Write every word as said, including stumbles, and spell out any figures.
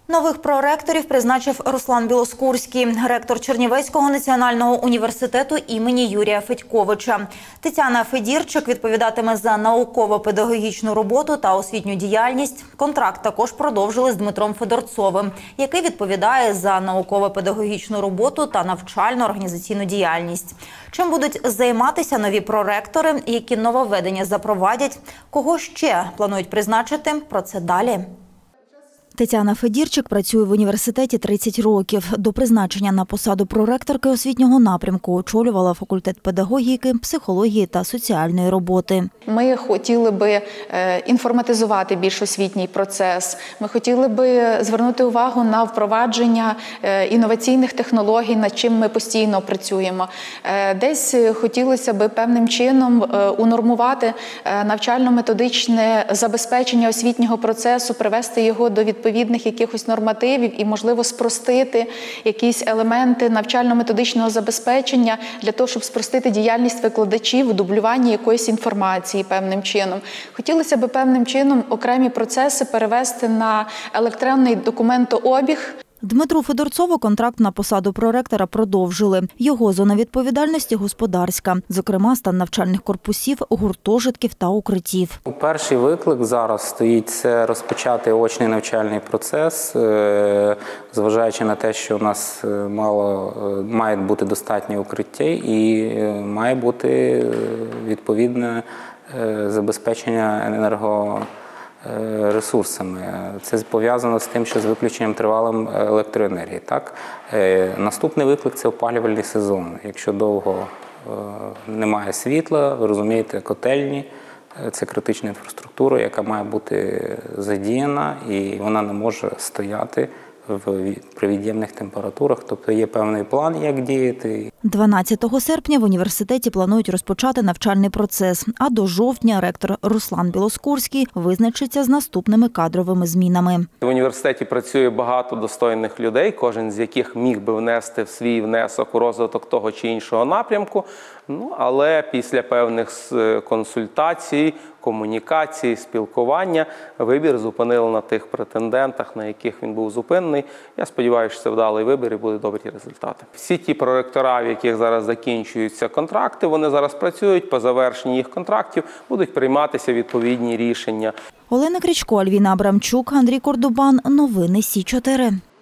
Нових проректорів призначив Руслан Білоскурський, ректор Чернівецького національного університету імені Юрія Федьковича. Тетяна Федірчик відповідатиме за науково-педагогічну роботу та освітню діяльність. Контракт також продовжили з Дмитром Федорцовим, який відповідає за науково-педагогічну роботу та навчально-організаційну діяльність. Чим будуть займатися нові проректори, які нововведення запровадять, кого ще планують призначити – про це далі. Тетяна Федірчик працює в університеті тридцять років. До призначення на посаду проректорки освітнього напрямку очолювала факультет педагогіки, психології та соціальної роботи. Ми хотіли би інформатизувати більш освітній процес. Ми хотіли би звернути увагу на впровадження інноваційних технологій, над чим ми постійно працюємо. Десь хотілося би певним чином унормувати навчально-методичне забезпечення освітнього процесу, привести його до відповідних відповідних якихось нормативів і, можливо, спростити якісь елементи навчально-методичного забезпечення для того, щоб спростити діяльність викладачів у дублюванні якоїсь інформації певним чином. Хотілося б певним чином окремі процеси перевести на електронний документообіг. Дмитру Федорцову контракт на посаду проректора продовжили. Його зона відповідальності – господарська. Зокрема, стан навчальних корпусів, гуртожитків та укриттів. Перший виклик зараз стоїть – це розпочати очний навчальний процес, зважаючи на те, що у нас мало, має бути достатньо укриття і має бути відповідне забезпечення енерго. ресурсами. Це пов'язано з тим, що з виключенням тривалим електроенергії. Так? Наступний виклик – це опалювальний сезон. Якщо довго немає світла, ви розумієте, котельні – це критична інфраструктура, яка має бути задіяна, і вона не може стояти при від'ємних температурах, тобто є певний план, як діяти. дванадцятого серпня в університеті планують розпочати навчальний процес, а до жовтня ректор Руслан Білоскурський визначиться з наступними кадровими змінами. В університеті працює багато достойних людей, кожен з яких міг би внести в свій внесок у розвиток того чи іншого напрямку, ну, але після певних консультацій, комунікацій, спілкування вибір зупинили на тих претендентах, на яких він був зупинений. Я сподіваюся, що це вдалий вибір і будуть добрі результати. Всі ті проректора, в яких зараз закінчуються контракти, вони зараз працюють, по завершенні їх контрактів будуть прийматися відповідні рішення. Олена Крічко, Альвіна Абрамчук, Андрій Кордубан. Новини Сі чотири.